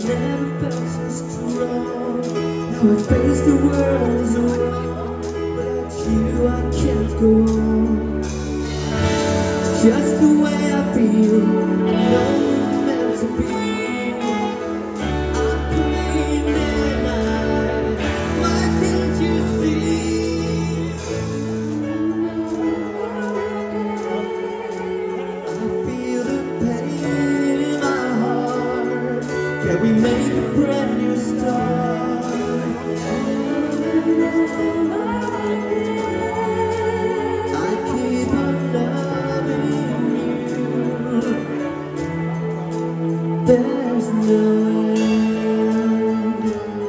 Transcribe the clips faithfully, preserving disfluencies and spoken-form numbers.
never felt so strong. Now I face the world as a wrong, without you I can't go on. It's just the way I feel, I know it's meant to be. I'm praying day and night, why can't you see? I feel the pain in my heart. Can we make a brand new start? I keep on loving you. There's no end.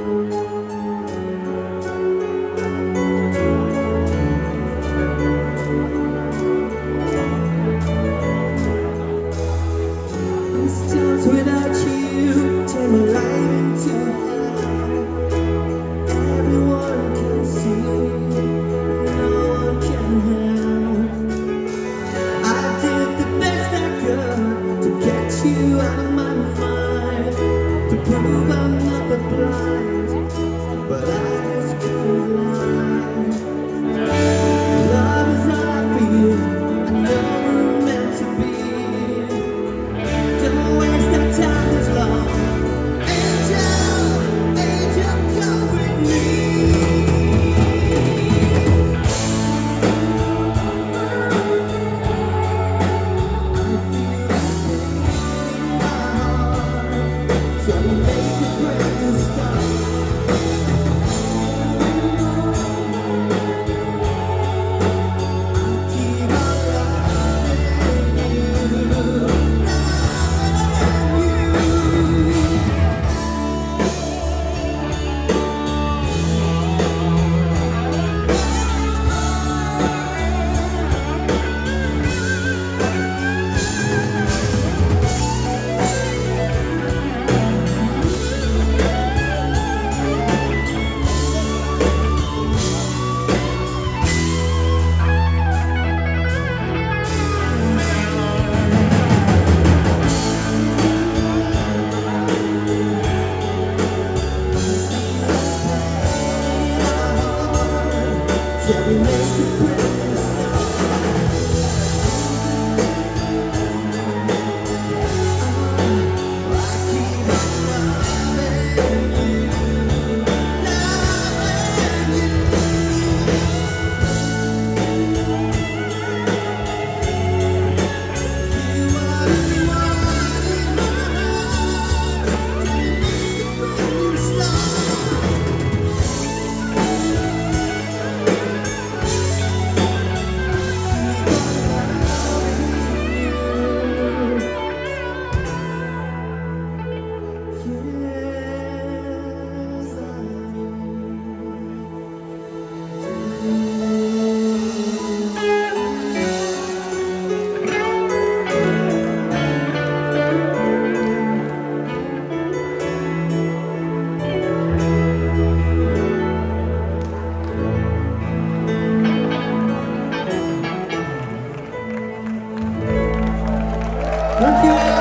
These times without you turn my life into hell. Everyone can see, no one can help. I did the best I could to get you out of my mind, to prove I'm not that blind, but I just couldn't lie. Love is how I feel, I know we're meant to be. Don't waste our time this long. Angel, angel, come with me. So we make a brand new start. Keep on loving you, loving you. Can we make a brand new start? I keep on loving you, loving you. You are the one in my heart. Can we make a brand new start? Thank you.